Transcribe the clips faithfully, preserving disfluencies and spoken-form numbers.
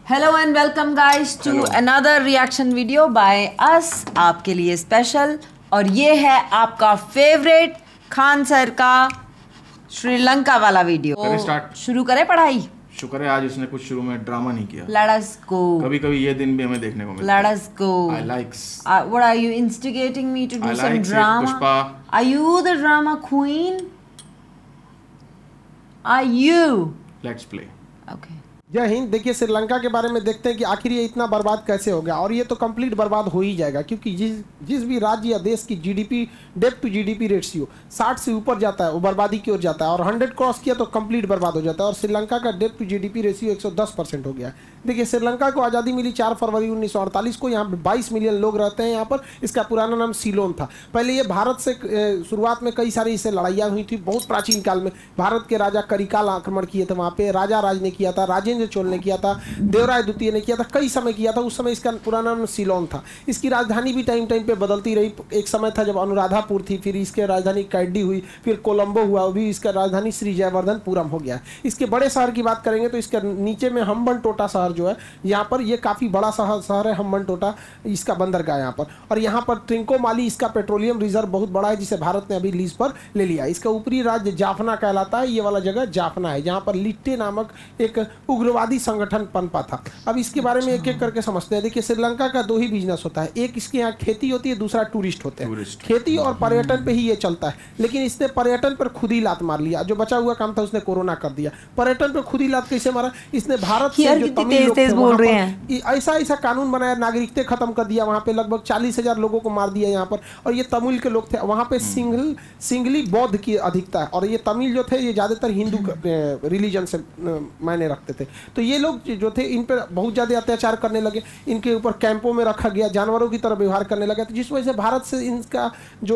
Hello and welcome guys to another reaction video by us, आपके लिए special. और ये है आपका फेवरेट खान सर का श्रीलंका वाला वीडियो। करें स्टार्ट, शुरू करें पढ़ाई। शुक्र है आज उसने कुछ शुरू में ड्रामा नहीं किया। Let us go. कभी कभी ये दिन भी हमें देखने को मिलता है। Let us go. I likes. Uh, what are you instigating me to do I some likes it, drama? Pushpa. Are you the drama queen? Are you? Let's play. Okay. जय हिंद। देखिए श्रीलंका के बारे में देखते हैं कि आखिर ये इतना बर्बाद कैसे हो गया, और ये तो कंप्लीट बर्बाद हो ही जाएगा, क्योंकि जिस जिस भी राज्य या देश की GDP debt to GDP ratio साठ से ऊपर जाता है वो बर्बादी की ओर जाता है, और हंड्रेड क्रॉस किया तो कंप्लीट बर्बाद हो जाता है। और श्रीलंका का डेट टू जीडीपी रेशियो एक सौ दस परसेंट हो गया है। देखिए श्रीलंका को आज़ादी मिली चार फरवरी उन्नीस सौ अड़तालीस को। यहाँ पे बाईस मिलियन लोग रहते हैं यहाँ पर। इसका पुराना नाम सीलोन था। पहले ये भारत से शुरुआत में कई सारी इससे लड़ाइयाँ हुई थी। बहुत प्राचीन काल में भारत के राजा करिकाल आक्रमण किए थे वहाँ पे। राजा राज ने किया था, राजेंद्र चोल ने किया था, देवराय द्वितीय ने किया था, कई समय किया था। उस समय इसका पुराना नाम सीलोन था। इसकी राजधानी भी टाइम टाइम पे बदलती रही। एक समय था जब अनुराधापुर थी, फिर इसके राजधानी कैडी हुई, फिर कोलंबो हुआ, अभी इसका राजधानी श्री जयवर्धनपुरम हो गया। इसके बड़े शहर की बात करेंगे तो इसके नीचे में हम्बनटोटा शहर जो है, यहाँ पर ये काफ़ी बड़ा शहर शहर है हम्बनटोटा, इसका बंदरगाह यहाँ पर। और यहाँ पर ट्रिंकोमाली इसका पेट्रोलियम रिजर्व बहुत बड़ा है, जिसे भारत ने अभी लीज पर ले लिया। इसका ऊपरी राज्य जाफना कहलाता है। ये वाला जगह जाफना है, जहाँ पर लिट्टे नामक एक उग्रवादी संगठन पनपा था। अब इसके बारे में एक एक करके समझते हैं। देखिए श्रीलंका का दो ही बिजनेस होता है, एक इसके यहाँ खेती होती है, दूसरा टूरिस्ट होते हैं। खेती और पर्यटन पे ही ये चलता है, लेकिन इसने पर्यटन पर खुद ही लात मार लिया। जो बचा हुआ काम था उसने कोरोना कर दिया। पर्यटन पर खुद ही लात कैसे मारा? इसने भारत से जो तमिल लोग थे वहाँ पर ऐसा ऐसा कानून बनाया, नागरिकता खत्म कर दिया। वहाँ पे लगभग चालीस हजार लोगों को मार दिया यहाँ पर। और ये तमिल के लोग थे वहाँ पे। सिंगल सिंगली बौद्ध की अधिकता है, और ये तमिल जो थे ये ज़्यादातर हिंदू रिलीजन से मायने रखते थे। तो ये लोग जो थे इन पर बहुत ज़्यादा अत्याचार करने लगे। इनके ऊपर कैंपों में रखा गया, जानवरों की तरह व्यवहार करने लगा, तो जिस वजह से भारत से इनका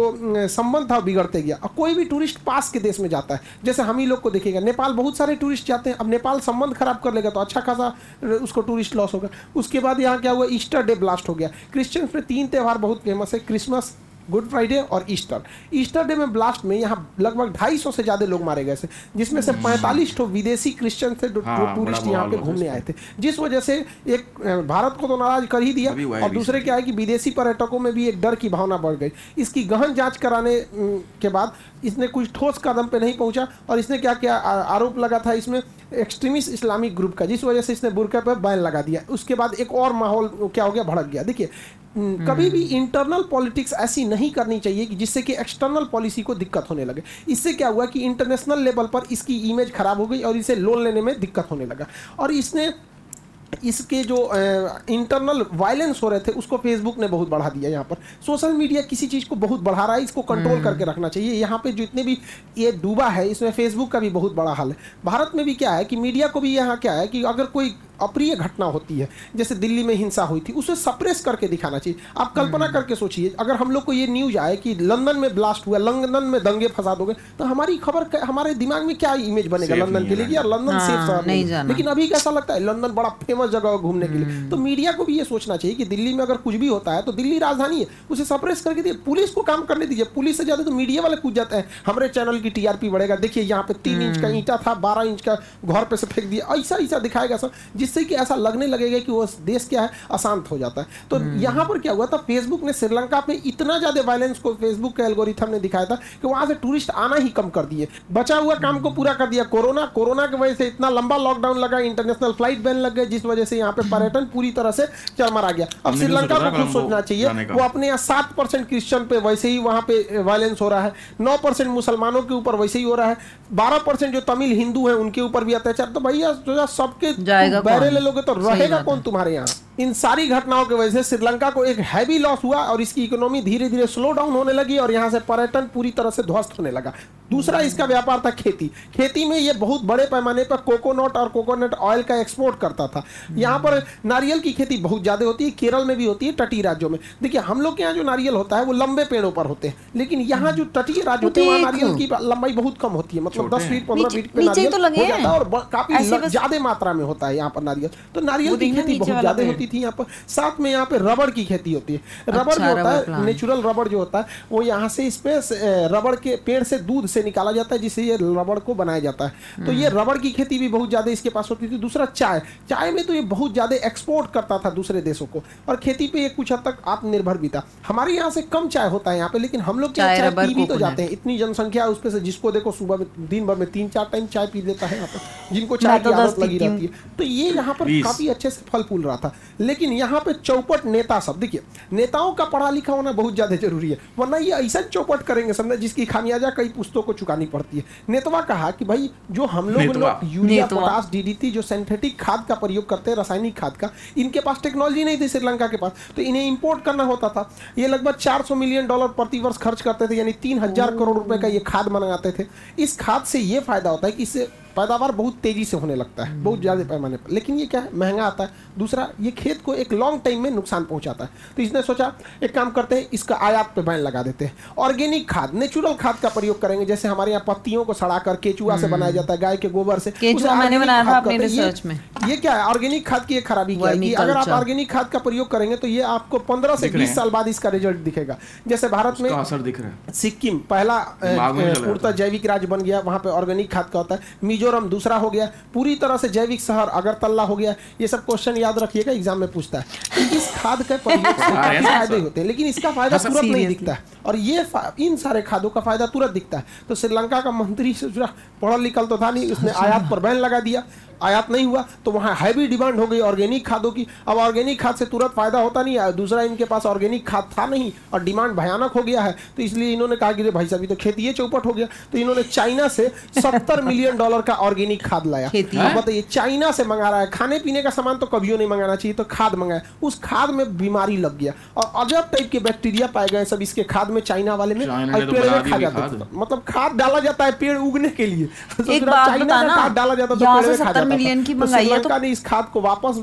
जो संबंध था बिगड़ते गया। और कोई भी टूरिस्ट पास के देश में जाता है, जैसे हम ही लोग को देखेगा, नेपाल बहुत सारे टूरिस्ट जाते हैं। अब नेपाल संबंध खराब कर लेगा तो अच्छा खासा उसको टूरिस्ट लॉस होगा। उसके बाद यहाँ क्या हुआ, ईस्टर डे ब्लास्ट हो गया। क्रिश्चियंस में तीन त्यौहार बहुत फेमस है, क्रिसमस, गुड फ्राइडे और ईस्टर। ईस्टर डे में ब्लास्ट में यहाँ लगभग ढाई सौ से ज़्यादा लोग मारे गए थे, जिसमें से पैंतालीस ठो विदेशी क्रिश्चियन से हाँ, टूरिस्ट यहाँ पे घूमने आए थे, जिस वजह से एक भारत को तो नाराज कर ही दिया, और दूसरे क्या है कि विदेशी पर्यटकों में भी एक डर की भावना बढ़ गई। इसकी गहन जांच कराने के बाद इसने कुछ ठोस कदम पे नहीं पहुंचा, और इसने क्या किया, आरोप लगा था इसमें एक्सट्रीमिस्ट इस्लामिक ग्रुप का, जिस वजह से इसने बुर्का पर बैन लगा दिया। उसके बाद एक और माहौल क्या हो गया, भड़क गया। देखिए कभी भी इंटरनल पॉलिटिक्स ऐसी नहीं करनी चाहिए कि जिससे कि एक्सटर्नल पॉलिसी को दिक्कत होने लगे। इससे क्या हुआ कि इंटरनेशनल लेवल पर इसकी इमेज खराब हो गई, और इसे लोन लेने में दिक्कत होने लगा। और इसने इसके जो इंटरनल वायलेंस हो रहे थे उसको फेसबुक ने बहुत बढ़ा दिया। यहाँ पर सोशल मीडिया किसी चीज़ को बहुत बढ़ा रहा है, इसको कंट्रोल करके रखना चाहिए। यहाँ पे जितने भी ये डूबा है इसमें फेसबुक का भी बहुत बड़ा हाल है। भारत में भी क्या है कि मीडिया को भी यहाँ क्या है कि अगर कोई अप्रिय घटना होती है, जैसे दिल्ली में हिंसा हुई थी, उसे सप्रेस करके दिखाना चाहिए। आप कल्पना करके सोचिए, अगर हम लोग को ये न्यूज़ आए कि लंदन में ब्लास्ट हुआ, लंदन में दंगे फसाद हो गए, तो हमारी खबर हमारे दिमाग में क्या इमेज बनेगा लंदन के लिए, यार लंदन सेफ शहर नहीं। लेकिन अभी कैसा लगता है लंदन बड़ा फेमस जगह है घूमने के लिए। तो मीडिया को भी ये सोचना चाहिए कि दिल्ली में अगर कुछ भी होता है तो दिल्ली राजधानी है, उसे सप्रेस करके दिए, पुलिस को काम करने दीजिए। पुलिस से ज़्यादा तो मीडिया वाले कूद जाते हैं, हमारे चैनल की टीआरपी बढ़ेगा। देखिए यहाँ पे तीन इंच का ईंटा था, बारह इंच का घर पे से फेंक दिया, ऐसा ऐसा दिखाएगा सब, जिससे कि ऐसा लगने लगेगा कि वो देश क्या है, अशांत हो जाता है। तो यहाँ पर क्या हुआ था, फेसबुक ने श्रीलंका पे इतना ज्यादा वायलेंस को फेसबुक के एल्गोरिथम ने दिखाया था कि वहां से टूरिस्ट आना ही कम कर दिए, बचा हुआ काम को पूरा कर दिया। कोरोना कोरोना की वजह से इतना लंबा लॉकडाउन लगा, इंटरनेशनल फ्लाइट बैन लग गए, जिस वजह से यहाँ पे पर्यटन पूरी तरह से चरमरा गया। अब श्रीलंका को खुद सोचना चाहिए, वो अपने यहाँ सात परसेंट क्रिश्चियन पे वैसे ही वहां पे वायलेंस हो रहा है, नौ परसेंट मुसलमानों के ऊपर वैसे ही हो रहा है, बारह परसेंट जो तमिल हिंदू है उनके ऊपर भी अत्याचार। तो भैया सबके बैरे ले लोगे तो रहेगा कौन तुम्हारे यहाँ? इन सारी घटनाओं की वजह से श्रीलंका को एक हैवी लॉस हुआ, और इसकी इकोनॉमी धीरे धीरे स्लो डाउन होने लगी, और यहाँ से पर्यटन पूरी तरह से ध्वस्त होने लगा। दूसरा इसका व्यापार था खेती। खेती में ये बहुत बड़े पैमाने पर कोकोनट और कोकोनट ऑयल का एक्सपोर्ट करता था। यहाँ पर नारियल की खेती बहुत ज़्यादा होती है, केरल में भी होती है, तटीय राज्यों में। देखिए हम लोग के यहाँ जो नारियल होता है वो लंबे पेड़ों पर होते हैं, लेकिन यहाँ जो तटीय राज्य होते हैं वहाँ नारियल की लंबाई बहुत कम होती है, मतलब दस फीट पंद्रह फीट पे नारियल हो जाता है, और काफी ज्यादा मात्रा में होता है यहाँ पर नारियल। तो नारियल की खेती बहुत ज्यादा होती होती थी यहाँ पर, साथ में यहाँ पे रबड़ की खेती होती है। रबड़ अच्छा, जो होता है, नेचुरल रबड़ जो होता है, वो यहाँ से इस पे रबड़ के पेड़ से दूध से निकाला जाता है, जिससे ये रबड़ को बनाया जाता है। तो ये रबड़ की खेती भी बहुत ज्यादा इसके पास होती थी। दूसरा चाय, चाय में तो ये बहुत ज्यादा एक्सपोर्ट करता था दूसरे देशों को, और खेती पे ये कुछ हद तक आत्मनिर्भर भी था। हमारे यहाँ से कम चाय होता है यहाँ पे, लेकिन हम लोग क्या चाय पी भी तो जाते हैं। इतनी जनसंख्या है उस पे से, जिसको देखो सुबह में दिन भर में तीन चार टाइम चाय पी लेता है यहाँ पर, जिनको चाय की आदत लगी रहती है। तो ये यहाँ पर काफी अच्छे से फल फूल रहा था। लेकिन यहाँ पे चौपट नेता सब, देखिए नेताओं का पढ़ा लिखा होना बहुत ज्यादा जरूरी है, वरना ये ऐसा चौपट करेंगे समझे जिसकी खामियाजा कई पुस्तकों को चुकानी पड़ती है। नेतवा कहा कि भाई जो हम लोग लोग यूरिया, पोटास, डीडीटी, जो सिंथेटिक खाद का प्रयोग करते हैं, रासायनिक खाद का, इनके पास टेक्नोलॉजी नहीं थी श्रीलंका के पास, तो इन्हें इंपोर्ट करना होता था। ये लगभग चार सौ मिलियन डॉलर प्रति वर्ष खर्च करते थे, यानी तीन हजार करोड़ रुपए का ये खाद मंगाते थे। इस खाद से ये फायदा होता है कि इससे पैदावार बहुत तेजी से होने लगता है, बहुत ज्यादा पैमाने पर, लेकिन ये क्या है, महंगा आता है। दूसरा, ये खेत को एक लॉन्ग टाइम में नुकसान पहुंचाता है। तो इसने सोचा एक काम करते हैं, इसका आयात पे बैन लगा देते हैं। ऑर्गेनिक खाद, नेचुरल खाद का प्रयोग करेंगे, जैसे हमारे यहाँ पत्तियों को सड़ाकर केचुआ से बनाया जाता है, गाय के गोबर से। केचुआ मैंने बनाया था अपनी रिसर्च में। ये क्या है, ऑर्गेनिक खाद की एक खराबी क्या है कि अगर आप ऑर्गेनिक खाद का प्रयोग करेंगे तो ये आपको पंद्रह से बीस साल बाद इसका रिजल्ट दिखेगा। जैसे भारत में असर दिख रहा है, सिक्किम पहला पूर्णतः जैविक राज्य बन गया, वहां पे ऑर्गेनिक खाद का होता है। मिजोरम दूसरा हो गया, पूरी तरह से जैविक शहर अगरतला हो गया। ये सब क्वेश्चन याद रखिएगा, एग्जाम में पूछता है कि इस खाद का प्रयोग से काफी फायदे होते हैं, लेकिन इसका फायदा तुरंत नहीं दिखता है, और ये इन सारे खादों का फायदा तुरंत दिखता है। तो श्रीलंका का मंत्री पढ़ा लिखल तो था नहीं, उसने आयात पर बैन लगा दिया। आयात नहीं हुआ तो वहाँ हैवी डिमांड हो गई ऑर्गेनिक खादों की। अब ऑर्गेनिक खाद से तुरंत फायदा होता नहीं है, दूसरा इनके पास ऑर्गेनिक खाद था नहीं और डिमांड भयानक हो गया है। तो इसलिए इन्होंने कहा कि भाई साहब, तो खेती ये चौपट हो गया। तो इन्होंने चाइना से सत्तर मिलियन डॉलर का ऑर्गेनिक खाद लाया। अब बताइए, चाइना से मंगा रहा है, खाने पीने का सामान तो कभी नहीं मंगाना चाहिए, तो खाद मंगाया, उस खाद में बीमारी लग गया और अजब टाइप के बैक्टीरिया पाए गए सब इसके खाद में, चाइना वाले में, पेड़ में खा जाते थे। मतलब खाद डाला जाता है पेड़ उगने के लिए, चाइना का खाद डाला जाता था, पेड़ में खा जाता था। श्रीलंका ने इस खाद को वापस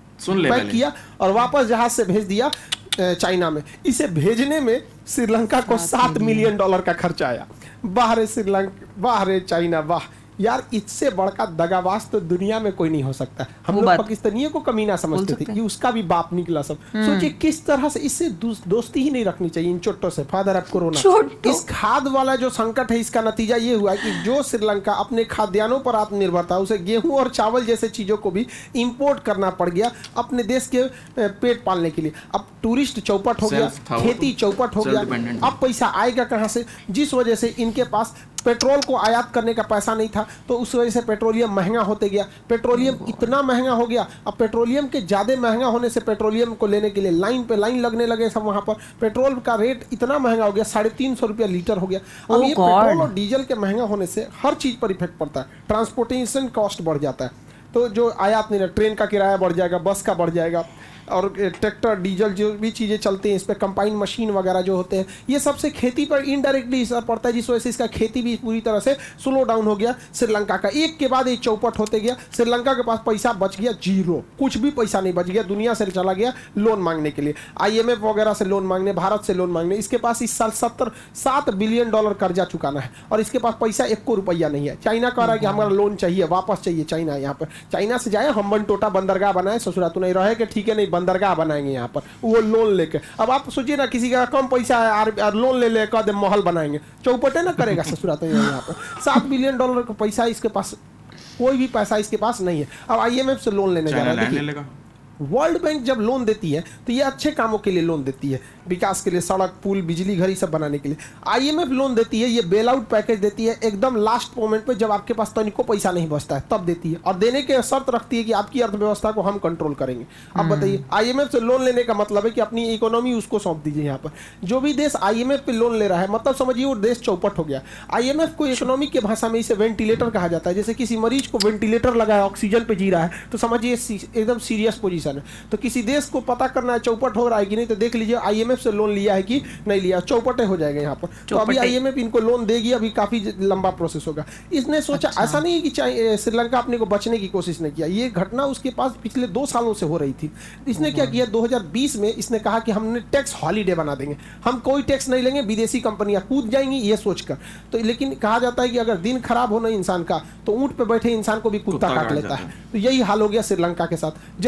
पैक किया और वापस जहाज से भेज दिया चाइना में। इसे भेजने में श्रीलंका को सात मिलियन डॉलर का खर्चा आया। बाहर श्रीलंका, बाहर चाइना, वाह यार, इससे बड़का दगाबाज तो दुनिया में कोई नहीं हो सकता। हम लोग पाकिस्तानियों को कमीना समझते थे, ये उसका भी बाप निकला सब। सोचिए किस तरह से, इससे दोस्ती ही नहीं रखनी चाहिए इन चोटों से, फादर ऑफ कोरोना। इस खाद वाला जो संकट है, इसका नतीजा ये हुआ कि जो श्रीलंका अपने खाद्यान्नों पर आत्मनिर्भर था, उसे गेहूं और चावल जैसे चीजों को भी इंपोर्ट करना पड़ गया अपने देश के पेट पालने के लिए। अब टूरिस्ट चौपट हो गया, खेती चौपट हो गया, अब पैसा आएगा कहाँ से? जिस वजह से इनके पास पेट्रोल को आयात करने का पैसा नहीं था, तो उस वजह से पेट्रोलियम महंगा होते गया। पेट्रोलियम इतना महंगा हो गया, अब पेट्रोलियम के ज़्यादा महंगा होने से पेट्रोलियम को लेने के लिए लाइन पे लाइन लगने लगे सब। वहाँ पर पेट्रोल का रेट इतना महंगा हो गया, साढ़े तीन सौ रुपया लीटर हो गया। अब ये पेट्रोल और डीजल के महंगा होने से हर चीज़ पर इफेक्ट पड़ता है, ट्रांसपोर्टेशन कॉस्ट बढ़ जाता है। तो जो आयात नहीं, ट्रेन का किराया बढ़ जाएगा, बस का बढ़ जाएगा, और ट्रैक्टर, डीजल जो भी चीज़ें चलती हैं इस पर, कंबाइन मशीन वगैरह जो होते हैं, ये सबसे खेती पर इनडायरेक्टली असर पड़ता है, जिस वजह से इसका खेती भी पूरी तरह से स्लो डाउन हो गया श्रीलंका का। एक के बाद एक चौपट होते गया। श्रीलंका के पास पैसा बच गया जीरो, कुछ भी पैसा नहीं बच गया, दुनिया से चला गया लोन मांगने के लिए, आईएमएफ वगैरह से लोन मांगने, भारत से लोन मांगने। इसके पास इस साल सत्तर सात बिलियन डॉलर कर्जा चुकाना है और इसके पास पैसा एक को रुपया नहीं है। चाइना कह रहा है कि हमारा लोन चाहिए, वापस चाहिए। चाइना यहाँ पर, चाइना से जाए हम्बन टोटा बंदरगाह बनाए, ससुरा तो नहीं रहे कि ठीक है नहीं बंदरगाह बनाएंगे यहाँ पर, वो लोन लेके। अब आप सोचिए ना, किसी का कम पैसा है और लोन ले ले कह महल बनाएंगे, चौपटे ना करेगा ससुरा तो यहाँ पर। सात बिलियन डॉलर का पैसा इसके पास, कोई भी पैसा इसके पास नहीं है। अब आईएमएफ से लोन लेने जा रहा है। देखिए, वर्ल्ड बैंक जब लोन देती है तो ये अच्छे कामों के लिए लोन देती है, विकास के लिए, सड़क, पुल, बिजली घर, ये सब बनाने के लिए। आईएमएफ लोन देती है, ये बेल आउट पैकेज देती है एकदम लास्ट मोमेंट पे, जब आपके पास तनिको पैसा नहीं बचता है तब देती है, और देने के शर्त रखती है कि आपकी अर्थव्यवस्था को हम कंट्रोल करेंगे। अब बताइए, आईएमएफ से लोन लेने का मतलब है कि अपनी इकोनॉमी उसको सौंप दीजिए। यहाँ पर जो भी देश आईएमएफ पे लोन ले रहा है, मतलब समझिए वो देश चौपट हो गया। आईएमएफ को इकोनॉमी के भाषा में इसे वेंटिलेटर कहा जाता है। जैसे किसी मरीज को वेंटिलेटर लगा है, ऑक्सीजन पे जी रहा है, तो समझिए एकदम सीरियस पोजीशन है। तो किसी देश को पता करना है चौपट हो रहा है कि नहीं, तो देख लीजिए आईएमएफ से लोन लिया है कि नहीं लिया, चौपटे हो जाएगा यहाँ पर। तो अभी आईएमएफ इनको लोन देगी, अभी काफी लंबा प्रोसेस होगा। इसने सोचा, अच्छा। ऐसा नहीं है कि श्रीलंका अपने को बचने की कोशिश नहीं किया, ये घटना उसके पास पिछले दो सालों से हो रही थी। इसने क्या किया, दो हजार बीस में इसने कहा कि हमने टैक्स हॉलीडे बना देंगे, हम कोई टैक्स नहीं लेंगे, विदेशी कंपनियां कूद जाएंगी ये सोचकर। तो लेकिन कहा जाता है कि अगर दिन खराब हो ना इंसान का, तो ऊंट पे बैठे इंसान को भी कुत्ता काट लेता है। तो यही हाल हो गया श्रीलंका के साथ। जैसे इधर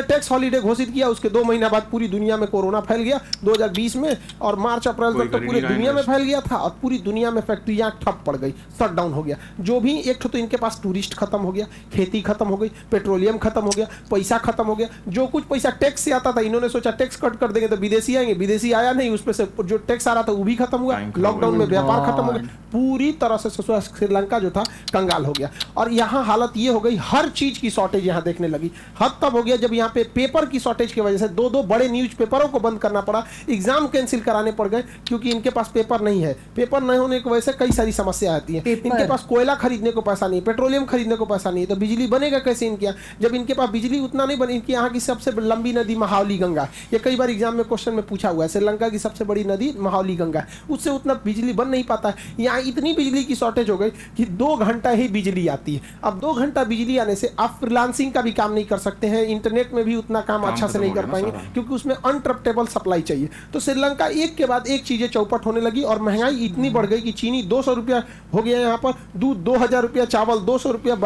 टैक्स हॉलीडे घोषित किया, उसके दो महीना बाद पूरी दुनिया में कोरोना फैल गया दो हज़ार बीस में, और मार्च अप्रैल तक तो पूरी दुनिया में फैल गया था और पूरी दुनिया में फैक्ट्रियां ठप पड़ गई, शट डाउन हो गया। जो भी एक तो इनके पास टूरिस्ट खत्म हो गया, खेती खत्म हो गई, पेट्रोलियम खत्म हो गया, पैसा खत्म हो गया। जो कुछ पैसा टैक्स से आता था इन्होंने सोचा टैक्स कट कर देंगे तो विदेशी आएंगे, विदेशी आया नहीं, उस पर से जो टैक्स आ रहा था वो भी खत्म हुआ, लॉकडाउन में व्यापार खत्म हो गया, पूरी तरह से श्रीलंका जो था कंगाल हो गया। और यहाँ हालत ये हो गई, हर चीज की शॉर्टेज यहाँ देखने लगी। हद तब हो गया जब यहाँ पे पेपर की शॉर्टेज की वजह से दो दो बड़े न्यूज पेपरों को बंद करना पड़ा, एग्जाम कैंसिल कराने पड़ गए क्योंकि इनके पास पेपर नहीं है। पेपर नहीं होने की वजह से कई सारी समस्या आती है। इनके पास कोयला खरीदने को पैसा नहीं, पेट्रोलियम खरीदने को पैसा नहीं है, तो बिजली बनेगा कैसे इनके यहाँ? जब इनके पास बिजली उतना नहीं बने, इनके यहाँ की सबसे लंबी नदी महावली गंगा, ये कई बार एग्जाम में क्वेश्चन में पूछा हुआ है, श्रीलंका की सबसे बड़ी नदी महावली गंगा है, उससे उतना बिजली बन नहीं पाता है। यहाँ इतनी बिजली की शॉर्टेज हो गई कि दो घंटा ही बिजली आती है। अब दो घंटा बिजली आने से आप फ्रीलांसिंग का भी काम नहीं कर सकते हैं, इंटरनेट में भी उतना काम, काम अच्छा से नहीं कर पाएंगे क्योंकि उसमें अनट्रप्टेबल सप्लाई चाहिए। तो श्रीलंका एक के बाद एक चीजें चौपट होने लगी और महंगाई इतनी बढ़ गई कि चीनी दो सौ रुपया हो गया यहाँ पर, दूध दो हजार रुपया, चावल दो सौ रुपया,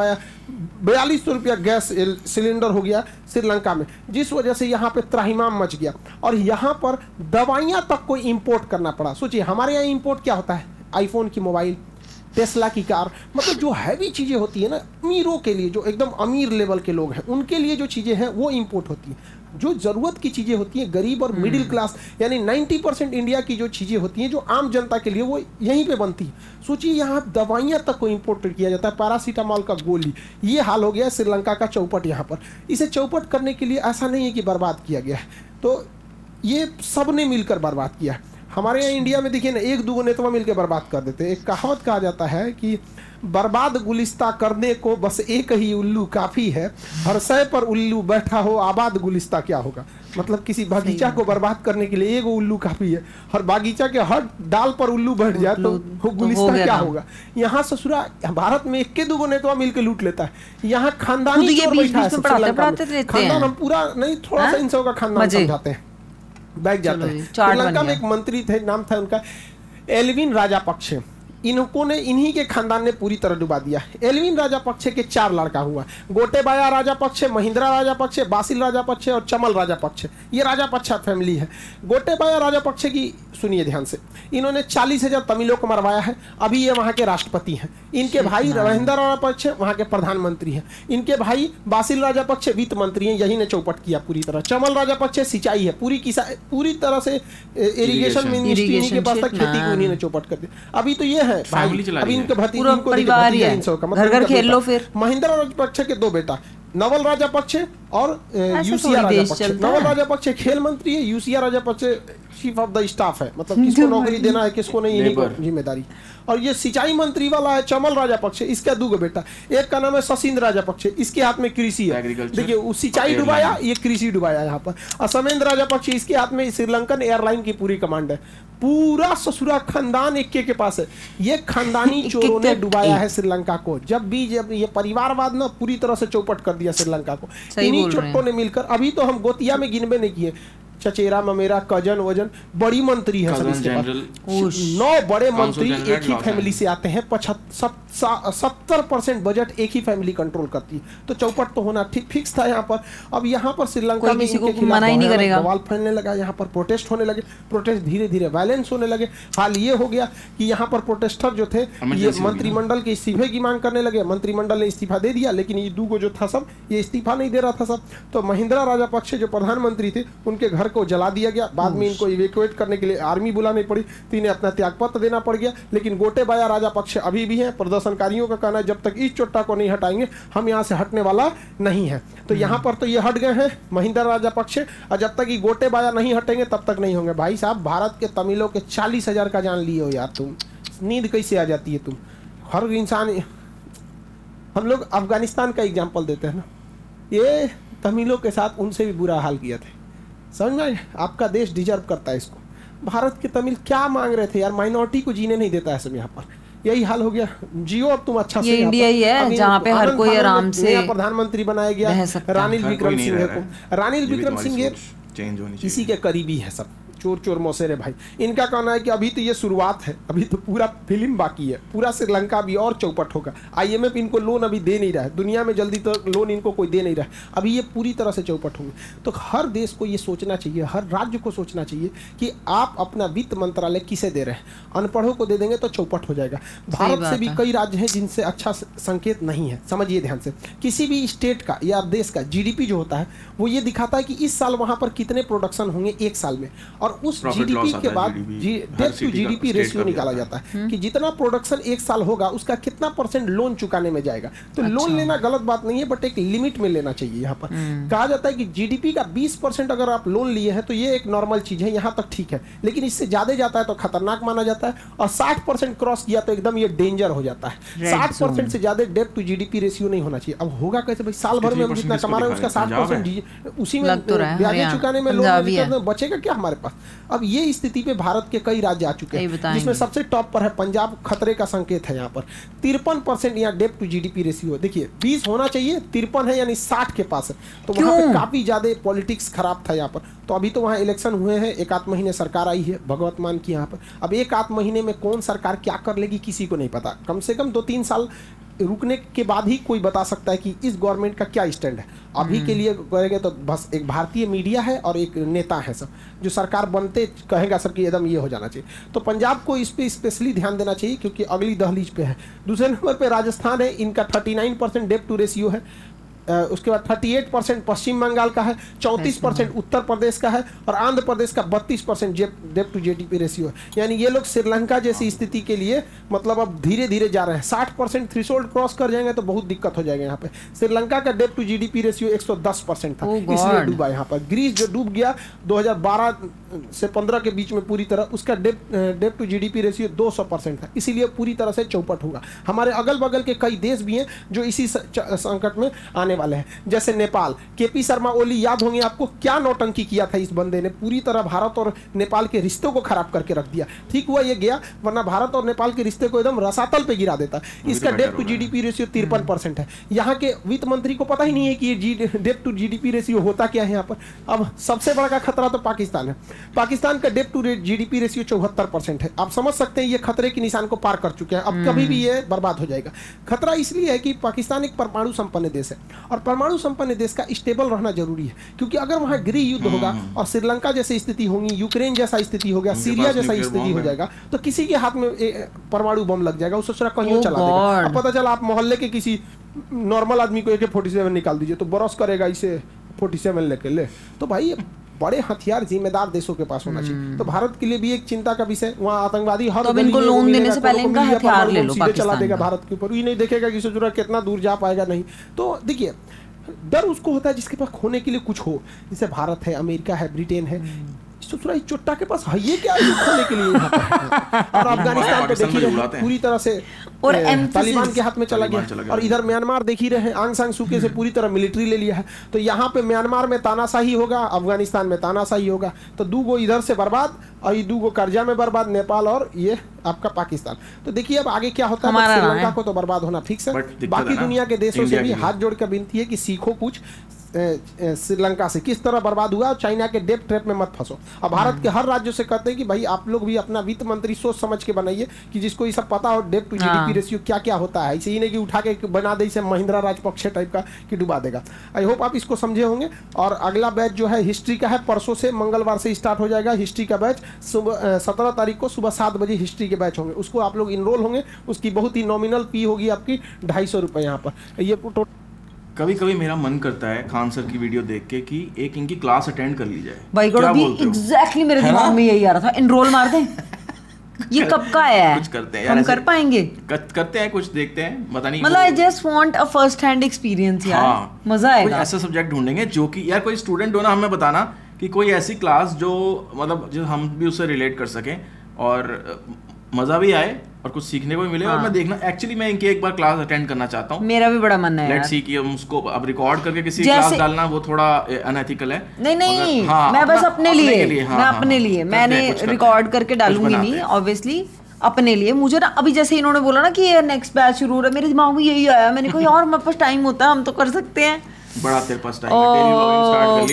बयालीस सौ रुपया गैस सिलेंडर हो गया श्रीलंका में, जिस वजह से यहाँ पे त्राहिमाम मच गया। और यहाँ पर दवाइयाँ तक को इंपोर्ट करना पड़ा। सोचिए हमारे यहाँ इंपोर्ट क्या होता है, आईफोन की मोबाइल, टेस्ला की कार, मतलब जो हैवी चीज़ें होती है ना अमीरों के लिए, जो एकदम अमीर लेवल के लोग हैं उनके लिए जो चीज़ें हैं वो इंपोर्ट होती हैं। जो ज़रूरत की चीज़ें होती हैं गरीब और मिडिल क्लास यानी नब्बे परसेंट इंडिया की जो चीज़ें होती हैं जो आम जनता के लिए वो यहीं पे बनती है। सोचिए यहाँ दवाइयाँ तक को इंपोर्ट किया जाता है, पैरासीटामॉल का गोली। ये हाल हो गया है श्रीलंका का चौपट यहाँ पर। इसे चौपट करने के लिए ऐसा नहीं है कि बर्बाद किया गया है, तो ये सब ने मिलकर बर्बाद किया है। हमारे यहाँ इंडिया में देखिए ना, एक दो नेतवा मिलकर बर्बाद कर देते हैं। एक कहावत कहा जाता है कि बर्बाद गुलिस्ता करने को बस एक ही उल्लू काफ़ी है, हर सै पर उल्लू बैठा हो आबाद गुलिस्ता क्या होगा। मतलब किसी बागीचा को बर्बाद करने के लिए एक उल्लू काफ़ी है, हर बागीचा के हर डाल पर उल्लू बैठ जाए तो वो गुलिस्ता क्या होगा। यहाँ ससुरा भारत में एक के दो नेतवा मिलकर लूट लेता है। यहाँ खानदानी चोर बैठा है, खानदान हम पूरा नहीं, थोड़ा सा इन सब का खानदान समझाते हैं, बैठ जाते हैं। श्रीलंका में एक मंत्री थे, नाम था उनका एल्विन राजापक्षे। इनको ने इन्हीं के खानदान ने पूरी तरह डुबा दिया। एल्विन राजापक्षे के चार लड़का हुआ, गोटेबाया राजापक्षे, महिंद्रा राजापक्षे, बासिल राजापक्षे और चमल राजापक्षे। ये राजापक्षा फैमिली है। गोटेबाया राजापक्षे की सुनिए ध्यान से, इन्होंने चालीस हजार तमिलों को मरवाया है। अभी ये वहाँ के राष्ट्रपति हैं। इनके भाई महिंद्रा राजापक्षे वहाँ के प्रधानमंत्री हैं। इनके भाई बासिल राजापक्षे वित्त मंत्री हैं, यही ने चौपट किया पूरी तरह। चमल राजापक्षे सिंचाई है, पूरी किसा पूरी तरह से इरिगेशन मिनिस्ट्री इन्हीं के पास तक, खेती को इन्हीं ने चौपट कर दिया। अभी तो ये है भाई, अभी इनके भतीजे, इनको परिवार ही है, घर घर खेल लो फिर। महिंद्रा राजापक्षे के दो बेटा, नवल राजापक्षे और यूसिया राजापक्षे। नवल राजापक्षे खेल मंत्री है, Yoshitha Rajapaksa chief of the staff है, मतलब किसको नौकरी देना है किसको नहीं, इन्हीं को जिम्मेदारी। और ये सिंचाई मंत्री वाला है चमल राजापक्षे, इसका दो बेटा, एक का नाम है ससिंद्र राजापक्षे, इसके हाथ में कृषि है। देखिए वो सिंचाई डुबाया, ये कृषि डुबाया यहाँ पर। और समेंद्र राजापक्षे, इसके हाथ में श्रीलंकन एयरलाइन की पूरी कमांड है। पूरा ससुरा खानदान एक के पास है। ये खानदानी चोरों ने डुबाया है श्रीलंका को। जब भी जब ये परिवारवाद ना पूरी तरह से चौपट कर दिया श्रीलंका को, इन्हीं चोटों ने मिलकर। अभी तो हम गोतिया में गिनबे नहीं किए, चचेरा ममेरा कजन वजन बड़ी मंत्री है सब इसके पास। नौ बड़े मंत्री एक ही फैमिली से आते हैं। सत्तर परसेंट बजट एक ही फैमिली कंट्रोल करती है। तो चौपट तो होना ठीक फिक्स था यहाँ पर। अब यहाँ पर श्रीलंका में इनके खिलाफ बवाल फैलने लगा, यहाँ पर प्रोटेस्ट होने लगे, प्रोटेस्ट धीरे धीरे वायलेंस होने लगे। हाल ये हो गया कि यहाँ पर प्रोटेस्टर जो थे ये मंत्रिमंडल के इस्तीफे की मांग करने लगे। मंत्रिमंडल ने इस्तीफा दे दिया, लेकिन ये दूगो जो था सब ये इस्तीफा नहीं दे रहा था सब। तो महिंद्रा राजापक्षे जो प्रधानमंत्री थे उनके घर को जला दिया गया। बाद में इनको इवैक्यूएट करने के लिए आर्मी बुलानी पड़ी, तो इन्हें अपना त्यागपत्र देना पड़ गया। लेकिन गोटेबाया राजापक्षे अभी भी हैं। प्रदर्शनकारियों का कहना है जब तक इस चोट्टा को नहीं हटाएंगे हम यहाँ से हटने वाला नहीं है। तो यहाँ पर तो ये हट गए हैं महिंद्रा राजापक्षे, और जब तक ये गोटेबाया नहीं हटेंगे तब तक नहीं होंगे। भाई साहब भारत के तमिलों के चालीस हजार का जान लिए हो यार, तुम नींद कैसे आ जाती है तुम। हर इंसान, हम लोग अफगानिस्तान का एग्जाम्पल देते हैं ना, ये तमिलों के साथ उनसे भी बुरा हाल किया था। समझ में, आपका देश डिजर्व करता है इसको। भारत के तमिल क्या मांग रहे थे यार, माइनॉरिटी को जीने नहीं देता है सब यहाँ पर। यही हाल हो गया। जियो अब तुम अच्छा ये इंडिया ही है जहाँ पे हर कोई आराम से प्रधानमंत्री बनाया गया रानिल विक्रम सिंह को। रानिल विक्रम सिंह इसी के करीबी है सब, चोर चोर मौसेरे भाई, इनका कहना है कि अभी तो ये शुरुआत है, अभी तो पूरा फिल्म बाकी है, पूरा श्रीलंका अभी और चौपट होगा। आईएमएफ इनको लोन अभी दे नहीं रहा है, दुनिया में जल्दी तो लोन इनको कोई दे नहीं रहा है, अभी ये पूरी तरह से चौपट होंगे। तो हर देश को ये सोचना चाहिए, हर राज्य को सोचना चाहिए कि आप अपना वित्त मंत्रालय किसे दे रहे हैं। अनपढ़ों को दे देंगे तो चौपट हो जाएगा। भारत से भी कई राज्य हैं जिनसे अच्छा संकेत नहीं है, समझिए ध्यान से। किसी भी स्टेट का या देश का जीडीपी जो होता है वो ये दिखाता है कि इस साल वहां पर कितने प्रोडक्शन होंगे एक साल में, और उस जीडीपी के बाद डेट टू जीडीपी रेशियो निकाला जाता है कि जितना प्रोडक्शन एक साल होगा उसका कितना परसेंट लोन चुकाने में जाएगा। तो अच्छा। लोन लेना गलत बात नहीं है, बट एक लिमिट में लेना चाहिए। यहाँ पर कहा जाता है कि जीडीपी का बीस परसेंट अगर आप लोन लिए हैं तो ये एक नॉर्मल चीज है, यहाँ तक ठीक है, लेकिन इससे ज्यादा जाता है तो खतरनाक माना जाता है, और साठ परसेंट क्रॉस किया तो एकदम ये डेंजर हो जाता है। साठ परसेंट से ज्यादा डेट टू जीडीपी रेशियो नहीं होना चाहिए। अब होगा कैसे भाई, साल भर में हम जितना कमा रहे हैं उसका साठ परसेंट उसी में ब्याज चुकाने में लोन बचेगा क्या हमारे पास। अब ये स्थिति पे भारत के कई राज्य आ चुके हैं, जिसमें सबसे टॉप पर है पंजाब, खतरे का संकेत है। यहाँ पर तिरपन परसेंट यहाँ डेट टू जीडीपी रेशियो, देखिए बीस होना चाहिए, तिरपन है यानी साठ के पास है, तो वहाँ पे काफी ज्यादा पॉलिटिक्स खराब था यहाँ पर। तो अभी तो वहाँ इलेक्शन हुए हैं, एक आध महीने सरकार आई है भगवत मान की यहाँ पर। अब एक आध महीने में कौन सरकार क्या कर लेगी किसी को नहीं पता, कम से कम दो तीन साल रुकने के बाद ही कोई बता सकता है कि इस गवर्नमेंट का क्या स्टैंड है। अभी के लिए कहेंगे तो बस एक भारतीय मीडिया है और एक नेता है सब, जो सरकार बनते कहेगा सब कि एकदम ये हो जाना चाहिए। तो पंजाब को इस पे स्पेशली ध्यान देना चाहिए क्योंकि अगली दहलीज पे है। दूसरे नंबर पे राजस्थान है, इनका thirty nine percent debt to ratio है। उसके बाद अड़तीस परसेंट पश्चिम बंगाल का है, चौंतीस परसेंट उत्तर प्रदेश का है, और आंध्र प्रदेश का बत्तीस percent debt to GDP ratio है। यानी ये लोग श्रीलंका जैसी स्थिति के लिए मतलब अब धीरे धीरे जा रहे हैं। साठ परसेंट थ्रेशोल्ड क्रॉस कर जाएंगे तो बहुत दिक्कत हो जाएगा। यहाँ पे श्रीलंका का डेट टू जीडीपी रेशियो एक सौ दस परसेंट था, इसलिए डूबा। यहाँ पर ग्रीस जो डूब गया दो हज़ार बारह से पंद्रह के बीच में पूरी तरह, उसका debt debt to GDP ratio दो सौ परसेंट था, इसीलिए पूरी तरह से चौपट होगा। हमारे अगल बगल के कई देश भी हैं जो इसी संकट में आने वाले हैं, जैसे नेपाल। केपी शर्मा ओली याद होंगे आपको, क्या नौटंकी किया था इस बंदे ने, पूरी तरह भारत और नेपाल के रिश्तों को खराब करके रख दिया। ठीक हुआ ये गया, वरना भारत और नेपाल के रिश्ते को एकदम रसातल पे गिरा देता। इसका डेट टू जीडीपी रेशियो तिरपन परसेंट है। यहाँ के वित्त मंत्री को पता ही नहीं है कि ये डेट टू जीडीपी रेशियो होता क्या है यहाँ पर। अब सबसे बड़ा का खतरा तो पाकिस्तान है। पाकिस्तान का डेट टू जीडीपी रेशियो चौहत्तर परसेंट है। आप समझ सकते हैं ये खतरे के निशान को पार कर चुके हैं, अब कभी भी ये बर्बाद हो जाएगा। खतरा इसलिए है कि पाकिस्तान एक परमाणु संपन्न देश है, और परमाणु संपन्न देश का स्टेबल रहना जरूरी है, क्योंकि अगर वहां गृह युद्ध होगा और श्रीलंका जैसी स्थिति होगी, यूक्रेन जैसा स्थिति हो गया, सीरिया जैसा स्थिति हो जाएगा, तो किसी के हाथ में परमाणु बम लग जाएगा, उस कहीं चला देगा। अब पता चला आप मोहल्ले के किसी नॉर्मल आदमी को ए के फोर्टी सेवन निकाल दीजिए तो बरस करेगा इसे फोर्टी सेवन लेके ले। तो भाई बड़े हथियार जिम्मेदार देशों के पास होना चाहिए। तो भारत के लिए भी एक चिंता का विषय, वहाँ आतंकवादी हर तो इनको लोन देने से पहले इनका हथियार ले लो, सीधे चला देगा भारत के ऊपर, ये नहीं देखेगा कि सोच कितना दूर जा पाएगा नहीं। तो देखिए डर उसको होता है जिसके पास खोने के लिए कुछ हो, जैसे भारत है, अमेरिका है, ब्रिटेन है। ससुरा इस चुट्टा के पास है ये क्या है खोने के लिए यहाँ पर। और अफगानिस्तान तो देखिए पूरी तरह से और तालिबान के हाथ में चला गया, और इधर म्यांमार देख ही रहे हैं, आंग सान सूकी से पूरी तरह मिलिट्री ले लिया है। तो यहाँ पे म्यांमार में तानाशाही होगा, अफगानिस्तान में तानाशाही होगा, तो दो गो इधर से बर्बाद और ये दो गो कर्जा में बर्बाद, नेपाल और ये आपका पाकिस्तान। तो देखिए अब आगे क्या होता है। श्रीलंका को तो बर्बाद होना फिक्स है, बाकी दुनिया के देशों से भी हाथ जोड़ कर विनती है कि सीखो कुछ श्रीलंका से किस तरह बर्बाद हुआ, चाइना के डेट ट्रैप में मत फंसो। अब भारत के हर राज्यों से कहते हैं कि भाई आप लोग भी अपना वित्त मंत्री सोच समझ के बनाइए कि जिसको ये सब पता हो डेट टू जीडीपी रेशियो क्या क्या होता है। इसे ही नहीं कि उठा के बना दे इसे महिंद्रा राजपक्षे टाइप का कि डुबा देगा। आई होप आप इसको समझे होंगे। और अगला बैच जो है हिस्ट्री का है, परसों से मंगलवार से स्टार्ट हो जाएगा हिस्ट्री का बैच। सुबह सत्रह तारीख को सुबह सात बजे हिस्ट्री के बैच होंगे, उसको आप लोग इनरोल होंगे। उसकी बहुत ही नॉमिनल फी होगी आपकी ढाई सौ रुपये। यहाँ पर ये कभी कभी मेरा मन करता है खान सर की वीडियो देख के कि एक इनकी क्लास अटेंड कर ली जाए। भाई क्या बोलते हो? एग्जैक्टली मेरे दिमाग में यही आ रहा था, एनरोल मार दें। ये कब का है? कुछ करते हैं, हम कर पाएंगे? कर, करते हैं, कुछ देखते हैं, पता नहीं। मतलब I just want a first hand experience यार। हाँ, मजा आएगा। कोई ऐसा सब्जेक्ट ढूंढेंगे जो कि यार कोई स्टूडेंट हो ना, हमें बताना कि कोई ऐसी क्लास जो मतलब जो हम भी उससे रिलेट कर सकें और मजा भी आए और कुछ सीखने को भी मिले। हाँ। और मैं देखना एक्चुअली मैं इनकी एक बार क्लास अटेंड करना चाहता हूँ। मेरा भी बड़ा मन है। लेट्स सी कि हम उसको अब रिकॉर्ड करके किसी क्लास डालना वो थोड़ा अनएथिकल है। नहीं नहीं, हाँ, मैं बस अपने लिए, अपने लिए हाँ, मैं अपने हाँ, लिए मैंने रिकॉर्ड करके डालूंगी नहीं, ऑब्वियसली अपने लिए। मुझे ना अभी जैसे इन्होंने बोला ना कि ये नेक्स्ट बैच शुरू हो रहा है, मेरे दिमाग में यही आया। मैंने कहा यार हमारे पास टाइम होता है, हम तो कर सकते हैं। बड़ा तेरे पास टाइम है, डेली व्लॉगिंग स्टार्ट कर लिया। Khan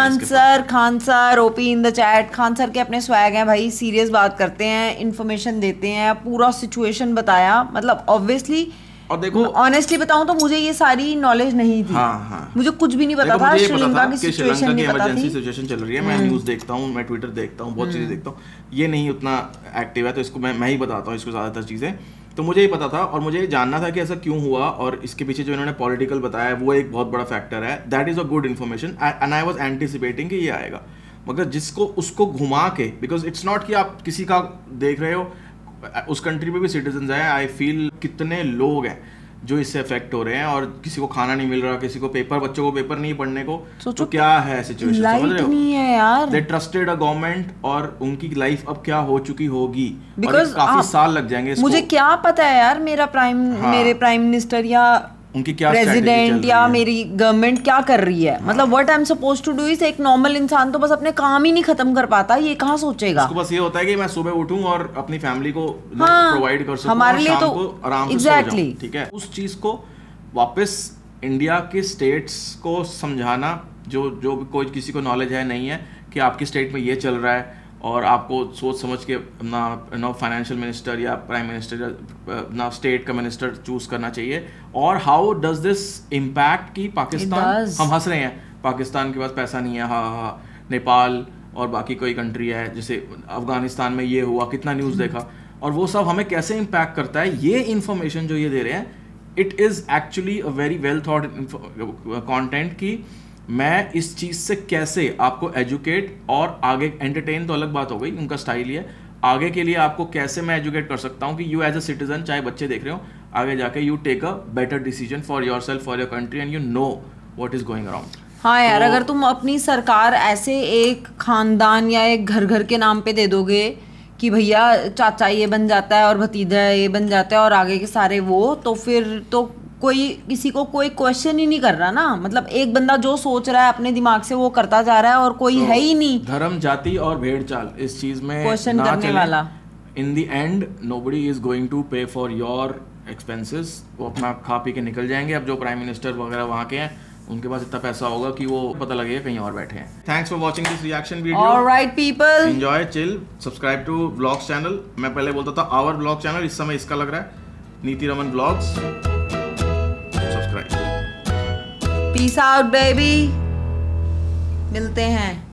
Khan sir Khan sir OP in the chat. Khan sir के अपने स्वैग हैं भाई, सीरियस बात करते हैं, इन्फॉर्मेशन देते हैं, पूरा सिचुएशन बताया। मतलब ऑब्वियसली और देखो ऑनेस्टली बताऊं तो मुझे ये सारी नॉलेज नहीं थी। हाँ, हाँ। मुझे कुछ भी नहीं पता था, श्रीलंका की सिचुएशन नहीं पता थी। सिचुएशन चल रही है, मैं न्यूज़ देखता हूँ, मैं ट्विटर देखता हूँ, बहुत चीज़ें देखता हूँ, ये नहीं उतना एक्टिव है तो इसको मैं मैं ही बताता हूँ इसको ज़्यादातर चीज़ें। तो मुझे ही पता था और मुझे जानना था कि ऐसा क्यों हुआ, और इसके पीछे जो इन्होंने पॉलिटिकल बताया वो एक बहुत बड़ा फैक्टर है। That is a good information and I was anticipating कि ये आएगा, मगर जिसको उसको घुमा के, बिकॉज इट्स नॉट कि आप किसी का देख रहे हो, उस कंट्री में भी सिटीजन हैं। आई फील कितने लोग हैं जो इससे अफेक्ट हो रहे हैं, और किसी को खाना नहीं मिल रहा, किसी को पेपर, बच्चों को पेपर नहीं पढ़ने को, तो क्या है सिचुएशन, समझ रहे हो? नहीं है यार, दे ट्रस्टेड अ गवर्नमेंट, और उनकी लाइफ अब क्या हो चुकी होगी, और काफी साल लग जाएंगे इसको। मुझे क्या पता है यार, मेरा प्राइम हाँ, मेरे प्राइम मिनिस्टर या उनकी क्या प्रेसिडेंट या मेरी गवर्नमेंट क्या कर रही है। हाँ। मतलब what I am supposed to do is, एक नॉर्मल इंसान तो बस अपने काम ही नहीं खत्म कर पाता, ये कहाँ सोचेगा। उसको बस ये होता है कि मैं सुबह उठूं और अपनी फैमिली को हाँ, प्रोवाइड कर सकूं, हमारे लिए तो आराम से exactly. सो जाऊं, ठीक है। उस चीज को वापस इंडिया के स्टेट्स को समझाना, जो जो कोई किसी को नॉलेज है नहीं है कि आपकी स्टेट में ये चल रहा है, और आपको सोच समझ के ना ना फाइनेंशियल मिनिस्टर या प्राइम मिनिस्टर या ना स्टेट का मिनिस्टर चूज करना चाहिए। और हाउ डज दिस इम्पैक्ट कि पाकिस्तान, हम हंस रहे हैं पाकिस्तान के पास पैसा नहीं है, हाँ हाँ, नेपाल और बाकी कोई कंट्री है, जैसे अफगानिस्तान में ये हुआ, कितना न्यूज़ देखा, और वो सब हमें कैसे इम्पैक्ट करता है। ये इन्फॉर्मेशन जो ये दे रहे हैं, it is actually a very well thought content कि मैं इस चीज़ से कैसे आपको एजुकेट, और आगे एंटरटेन तो अलग बात हो गई, उनका स्टाइल ही है, आगे के लिए आपको कैसे मैं एजुकेट कर सकता हूँ कि यू एज अ सिटीजन, चाहे बच्चे देख रहे हो, आगे जाके you take a better decision for your self, for your country, and you know what is going around. हाँ यार, अगर तुम अपनी सरकार ऐसे एक खानदान या एक घर घर के नाम पे दे दोगे कि भैया चाचा ये बन जाता है और भतीजा ये बन जाता है और आगे के सारे वो, तो फिर तो कोई किसी को कोई क्वेश्चन ही नहीं कर रहा ना। मतलब एक बंदा जो सोच रहा है अपने दिमाग से वो करता जा रहा है, और कोई तो है ही नहीं धर्म, जाति और भेड़ चाल इस चीज में क्वेश्चन करने वाला। In the end nobody is going to pay for your expenses. वो अपना खा पी के निकल जाएंगे। अब जो प्राइम मिनिस्टर वगैरह वहाँ के हैं, उनके पास इतना पैसा होगा कि वो पता लगेगा कहीं और बैठे हैं। Thanks for watching this reaction video. Alright people, enjoy, chill, subscribe to vlogs channel. मैं पहले बोलता था आवर व्लॉग चैनल, इस समय इसका लग रहा है Niti Raman vlogs. Subscribe. Peace out baby, मिलते हैं।